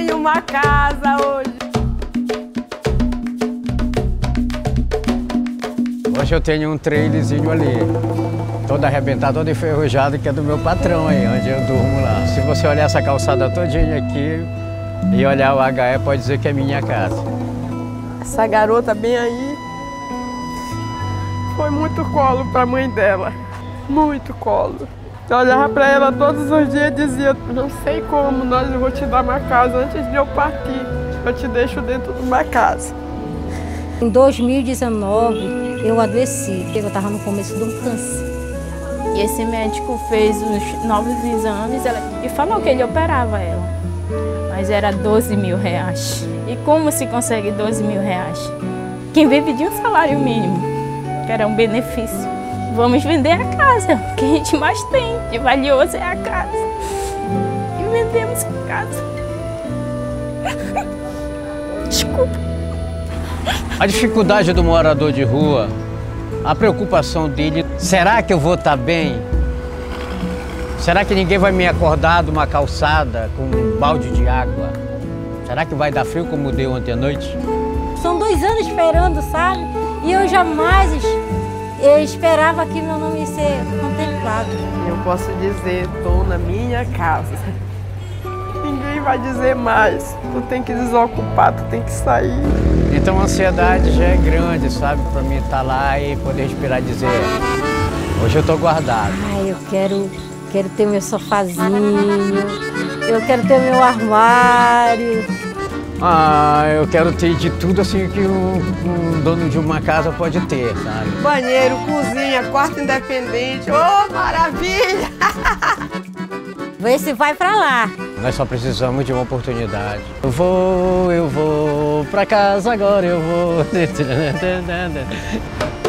tenho uma casa hoje. Hoje eu tenho um trailerzinho ali, todo arrebentado, todo enferrujado, que é do meu patrão aí, onde eu durmo lá. Se você olhar essa calçada todinha aqui e olhar o HE, pode dizer que é minha casa. Essa garota bem aí foi muito colo para a mãe dela, muito colo. Eu olhava para ela todos os dias e dizia, não sei como, eu vou te dar uma casa antes de eu partir, eu te deixo dentro de uma casa. Em 2019, eu adoeci, eu estava no começo de um câncer. E esse médico fez os novos exames e falou que ele operava ela. Mas era 12 mil reais. E como se consegue 12 mil reais? Quem vive de um salário mínimo, que era um benefício. Vamos vender a casa, o que a gente mais tem de valioso é a casa. E vendemos a casa. Desculpa. A dificuldade do morador de rua, a preocupação dele, será que eu vou estar bem? Será que ninguém vai me acordar de uma calçada com um balde de água? Será que vai dar frio como deu ontem à noite? São 2 anos esperando, sabe? E eu jamais esperava que meu nome ia ser contemplado. Eu posso dizer, estou na minha casa. Ninguém vai dizer mais. Tu tem que desocupar, tu tem que sair. Então a ansiedade já é grande, sabe? Para mim estar lá e poder respirar e dizer, hoje eu estou guardado. Ai, eu quero ter meu sofazinho, eu quero ter meu armário. Eu quero ter de tudo assim que um dono de uma casa pode ter, sabe? Banheiro, cozinha, quarto independente, oh, maravilha! Vê se vai pra lá. Nós só precisamos de uma oportunidade. Eu vou pra casa agora, eu vou.